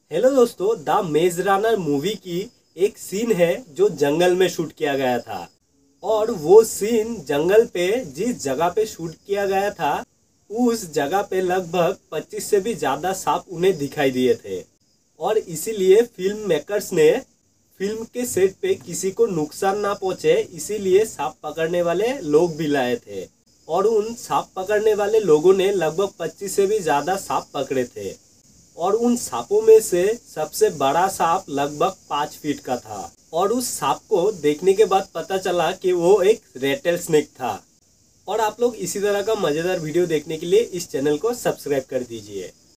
Hello दोस्तों, the मेज runner movie की एक सीन है जो जंगल में शूट किया गया था। और वो सीन जंगल पे जिस जगह पे शूट किया गया था उस जगह पे लगभग 25 से भी ज़्यादा सांप उन्हें दिखाई दिए थे। और इसीलिए फिल्म मेकर्स ने फिल्म के सेट पे किसी को नुकसान ना पहुंचे, इसीलिए सांप पकड़ने वाले लोग भी लाए थे। और उन सांप पकड़ने वाले लोगों ने लगभग 25 से भी ज़्यादा सांप पकड़े थे। और उन सांपों में से सबसे बड़ा सांप लगभग 5 फीट का था। और उस सांप को देखने के बाद पता चला कि वो एक रेटल स्नेक था। और आप लोग इसी तरह का मज़ेदार वीडियो देखने के लिए इस चैनल को सब्सक्राइब कर दीजिए।